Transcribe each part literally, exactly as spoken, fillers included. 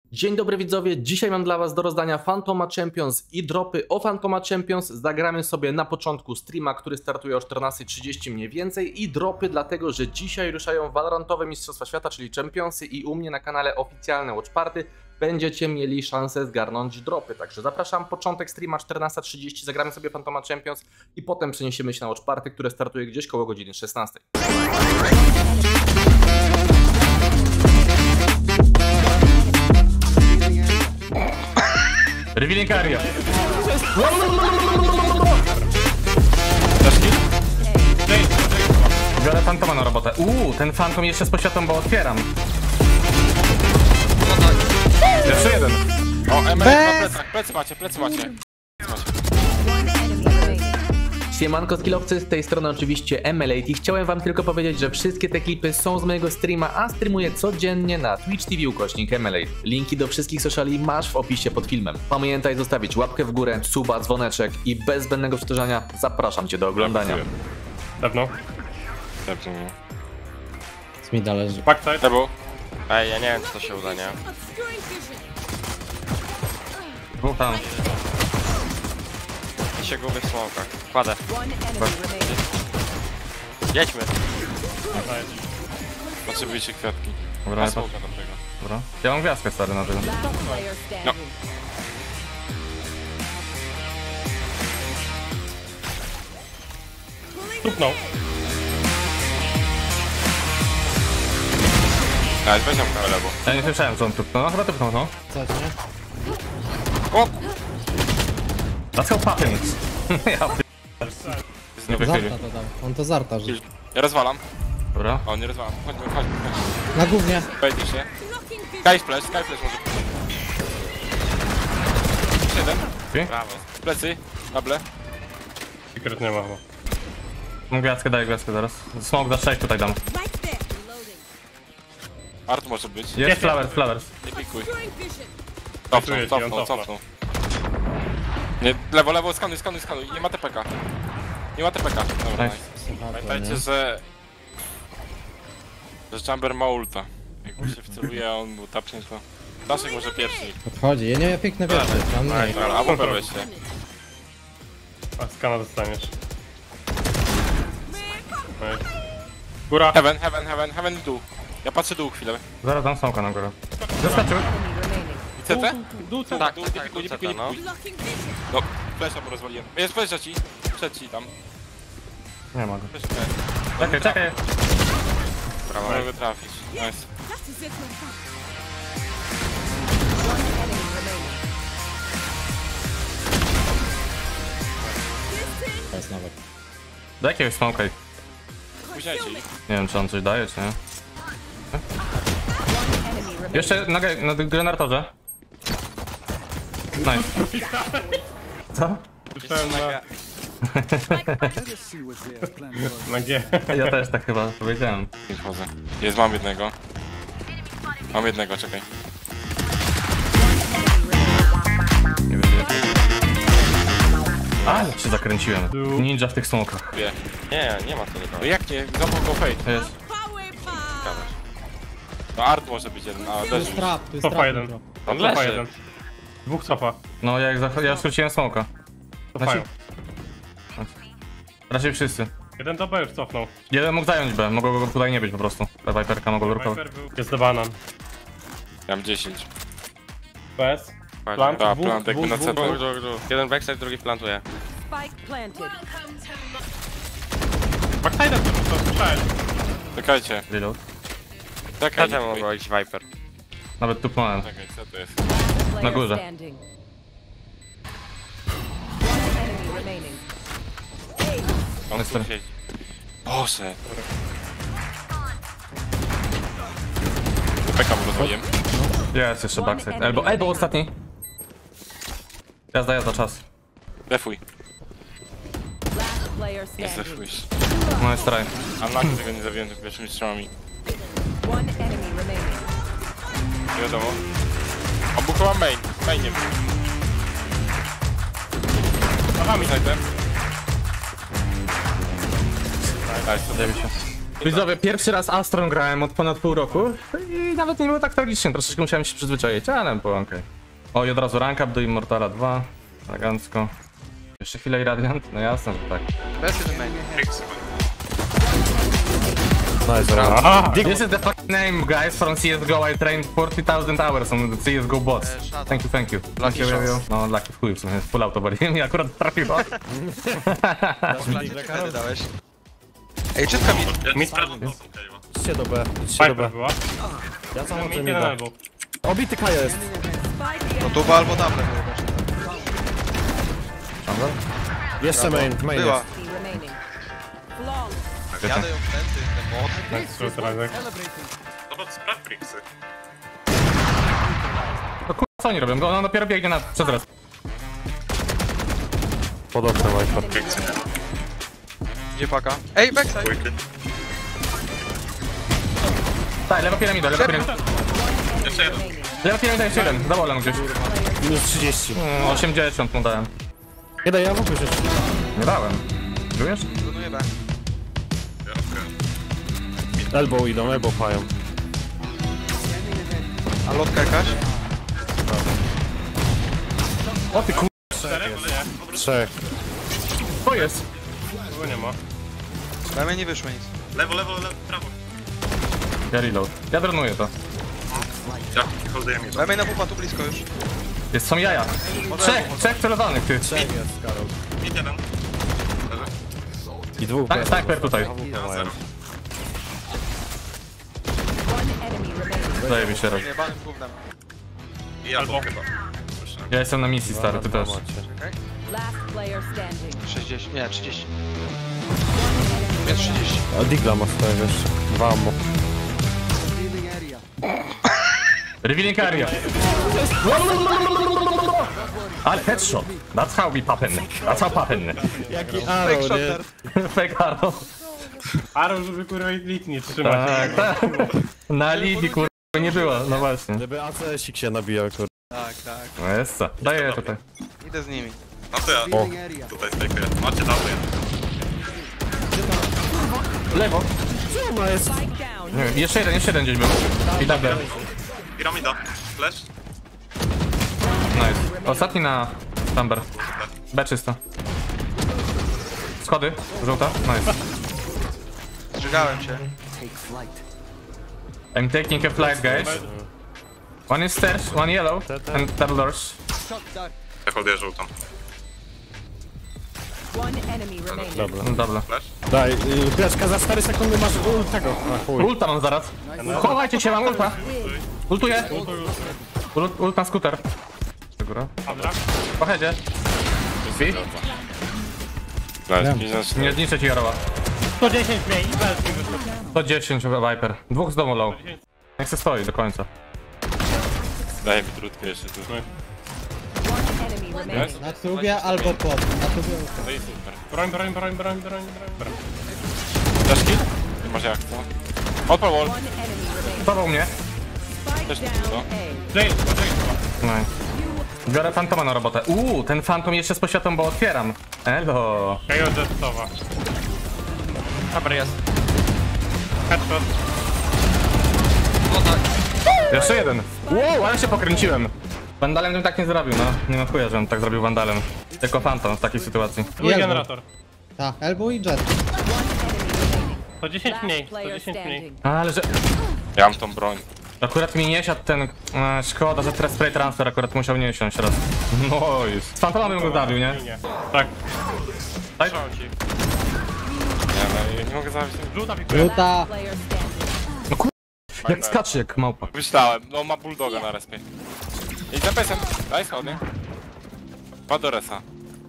Dzień dobry widzowie, dzisiaj mam dla was do rozdania Phantoma Champions i dropy o Phantoma Champions. Zagramy sobie na początku streama, który startuje o czternastej trzydzieści mniej więcej i dropy dlatego, że dzisiaj ruszają Valorantowe Mistrzostwa Świata, czyli Championsy i u mnie na kanale oficjalne Watch Party będziecie mieli szansę zgarnąć dropy. Także zapraszam, początek streama czternasta trzydzieści, zagramy sobie Phantoma Champions i potem przeniesiemy się na Watch Party, które startuje gdzieś koło godziny szesnastej. Revealing area. Biorę Phantoma na robotę. Uuu, ten Phantom jeszcze z poświatą, bo otwieram. Jeszcze jeden. O, M L ma plecach, plecy macie, plecy macie. Siemanko skillowcy, z tej strony oczywiście M L A i chciałem wam tylko powiedzieć, że wszystkie te klipy są z mojego streama, a streamuję codziennie na Twitch T V ukośnik M L A. Linki do wszystkich sociali masz w opisie pod filmem. Pamiętaj zostawić łapkę w górę, suba, dzwoneczek i bez zbędnego powtarzania zapraszam cię do oglądania. Dawno. Dawno. Mi należy. Backside. Debu. Ej, ja nie wiem czy to się uda, nie? Dwóch tam. I się gubię w smokach. Kładę. Jedźmy. Potrzebujecie kwiatki. Dobra, Na ja, smoka dobrego. dobra. Ja mam gwiazdkę stary na tym. No. Tupnął. A, weź kamę lewo. Ja nie słyszałem co on tupnął. No chyba tupnął, no. Co, nie? O! That's how happens. Ja p... Nie wychylił. Zarta to dam. On to zarta, że... Ja rozwalam. Dobra. O, nie rozwalam. Chodźmy, chodźmy, chodźmy. Na gównie. Wejdzie się. Sky flash, sky flash może. Siedem. Okay. Brawo. Plecy. Nable. Secret nie ma chyba. Mam gwiazdkę, daję gwiazdkę zaraz. Smoke za sześć tutaj dam. Art może być. Jest flowers, flowers. Nie pikuj. Cofnął, cofnął, cofnął. Nie, lewo, lewo, skanuj, skanuj, skanuj. Nie ma T P K. Nie ma T P K. Dobra, Nice. nice. Pamiętajcie, że... że Chamber ma ulta. Jak mu się wceluje, a on mu tapnie, to... Daszek może pierwszy. Podchodzi. Ja nie, ja piękne pierwszy. Mam mniej. Dobra, albo pewnie się. A skana dostaniesz. Nice. Góra! Heaven, heaven, heaven, heaven i dół. Ja patrzę dół chwilę. Zaraz dam smoka na górę. Zaskoczył. I C T? Dół, co? Tak, tak, tak, nie pikuj, nie pikuj. No, flesza mu rozwaliłem. Jest flesza ci. Przed ci tam. Nie mogę. Flesza ci. Czekaj, czekaj. Brawo. Mogę trafić. Nice. To jest nawet. Do jakiegoś smoka. Nie Późniejcie ich. wiem czy on coś daje, czy nie. Jeszcze na, ge- na generatorze. Nice. Co? Słyszałem na... na G. Ja też tak chyba powiedziałem. Nie wchodzę. Jest, mam jednego. Mam jednego, czekaj. Nie wiem, ale się zakręciłem. Ninja w tych smokach. Wie. Nie, nie ma tu nikogo. No jak nie? Zobacz go fate. Jest. Gadasz. No Art może być jeden, a To jest leży. trap, to jest Cofa trap. jeden. jutro. On Cofa leży. jeden. Dwóch cofa. No jak za- ja skróciłem smoka. Cofają. Raczej wszyscy. Jeden do B już cofnął. Jeden mógł zająć B, mogło go tutaj nie być po prostu. Ta Viperka mogła lurkować. Viper był. Jest do banan. Ja mam dziesięć. B S. Plant. Da, Dwóch, plant jakby dwóch, na dwóch. C. Jeden backside, drugi plantuje. Spike planted. Backside to słyszałem. Czekajcie. Reload. Czekaj, nie mogło iść Viper. Nawet tupnąłem. Czekaj, co to jest? Player górze. standing. One enemy remaining. On Jest tu ten. siedzi. Boże. Peka mu rozwaliłem. Jest jeszcze backside. Elbow, elbow ostatni. Jazda, jazda, czas. Defuj. Last player Nie standing. defuj. No jest try. Unlucky, że go nie zabiłem tych pierwszymi strzałami. One enemy remaining. Nie wiadomo. On był chyba main. Mainem. Aha, mi snajpem. Nice, Zajebiście. Widzowie, pierwszy raz Astron grałem od ponad pół roku i nawet nie było tak tragicznie, troszeczkę musiałem się przyzwyczaić, ale było okej. O, i od razu rank up do Immortala dwa, elegancko. Jeszcze chwilę i Radiant? No jasne, że tak. Nice, Aha! This is the fucking name, guys, from C S G O. I trained forty thousand hours on the C S G O bots. Thank you, thank you. Thank you, yo, yo. No, lucky w chuj, w sumie, full auto bari. Mi akurat trafiło. dałeś. Ej, czytka mi. Mid Idźcie do B, idźcie do Piper B. była. Ja sam Mid o tym jeden idę. albo. Obity Kaja jest. No tu albo double. Jeszcze main, main Była. jest. Enemy remaining. Long. Jadę ją wtedy, ten mod. Nice shot, Razek. No kurwa, co oni robią? Go, no dopiero biegnie na przez raz. Podobne Viper. Gdzie paka? Ej, backside. Tak, lewa piramida, lewa piramida. Remaining. Lewa piramida jeszcze jeden, za bolem gdzieś. Minus trzydzieści. Mm, osiemdziesiąt mu dałem. Nie daj, ja mógł się. Nie dałem. Czujesz? Zbuduję B. Elbow idą, elbow pają. A lotka jakaś? O ty kur... Trzech. To jest. Tego nie ma. Na mnie nie wyszło nic. Lewo, lewo, lewo, prawo. Ja reload. Ja dronuję to. Ja, holduję mi to. Dajmy na pupa tu blisko już. Jest, są jaja. Trzech, trzech celowanych, ty. Trzech jest, Karol. Mid jeden. I dwóch Tak, sniper tutaj. One enemy remaining. Zajebi się raz. Jebanym gównem. I albo chyba. Proszę. Ja jestem na misji, stary, ty też. Last player standing. sześćdziesiąt, nie, trzydzieści. Jest trzydzieści. A Digla ma swoje jeszcze. Dwa ammo. Revealing area. Ale headshot. That's how we poppin. That's how poppin. Jaki Fake arrow, shotter. nie? Fake arrow. Arrow, żeby kurwa lit nie trzymać. Tak, tak. Na Libii kurwa nie było, no właśnie. Żeby A C S-ik się nabijał, kur... Tak, tak. No jest co. Daję tutaj. Idę z nimi. No to ja O. tutaj stejkuję. Macie dobry. Lewo. Ona jest... Spike down. Nie wiem, jeszcze jeden, jeszcze jeden gdzieś był. I double. Piramida. Flash. Nice. Ostatni na Chamber. B czysto. Schody. Żółta. Nice. Zżygałem się. I'm taking a flight, guys. One is stairs, one yellow, and double doors. Ja holduję żółtą. One enemy remaining. Dobra. Double. Flash. Daj, y, Piaczka, za cztery sekundy masz ult tego. A chuj. Ulta mam zaraz. Chowajcie się, mam ulta. Ultuję. Ult, ult na skuter. Góra. Dobra. Po headzie. Drzwi. Nice, biznes. Nie zniszczę ci Jarowa. sto dziesięć mniej. Bez mi wyszło. sto dziesięć Viper. Dwóch z domu low. Niech se stoi do końca. Daj mi trudkę jeszcze tu. One enemy remaining. Na tubie albo pod. Na tubie. No i super. Broń, broń, broń, broń, broń, broń. Daszki? Nie masz jak to. Odpal wall. One enemy remaining. Paweł mnie. Spike Też down no. A. Jay, Jay chyba. Nice. Biorę fantoma na robotę. Uuu, ten fantom jeszcze z poświatą, bo otwieram. Elo. Kajo jetowa. Dobra, jest. Headshot. Jeszcze jeden. Wow, ale się pokręciłem. Wandalem bym tak nie zrobił, no. Nie ma chuja, żebym tak zrobił Wandalem. Tylko fantom w takiej sytuacji. Drugi Elbow. generator. Ta, elbow i jet. One enemy remaining. sto dziesięć mniej. Last sto player dziesięć mniej. standing. Ale że... Ja mam tą broń. Akurat mi nie siadł ten... E, szkoda, że teraz spray transfer akurat musiał nie siąść raz. No jest. Z fantomem bym go zabił, nie? Nie. Tak. Tak? Nie, no, nie mogę zabić. Żółta pikuje. Żółta. Player standing. Jak skacze, jak małpa. Myślałem, no ma bulldoga na respie. I za pesem. Daj schody. Padł do resa.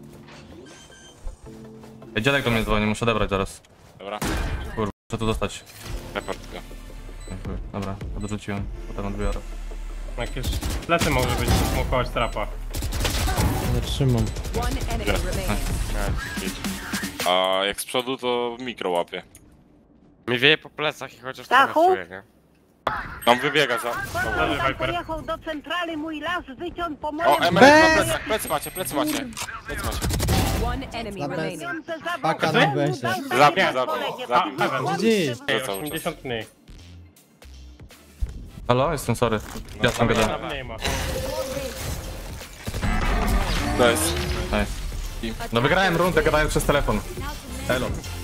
Ej, dziadek do mnie dzwoni, muszę odebrać zaraz. Dobra. Kurwa, muszę tu dostać. Report go. Dziękuję. Dobra, odrzuciłem. Potem odbiorę. Jakieś plecy mogły być, smokować trapa. Nie trzymam. One enemy remaining. A jak z przodu to mikro łapie. Mi wieje po plecach i chociaż to czuję, nie? Tam wybiega za... Leży Viper. Pojechał do centrali mój las, wyciął po O, moim... emeryt na plecach. Plecy macie, plecy macie. Plecy macie. One enemy remaining. Paka na weźcie. Zabił, zabił, A, zabił. Heaven. G G. Ej, cały czas. osiemdziesiąt mniej. Halo? Jestem sorry. Ja sam Nie, gadałem. tam nie ma. Nice. Nice. No wygrałem rundę gadając przez telefon. Elo.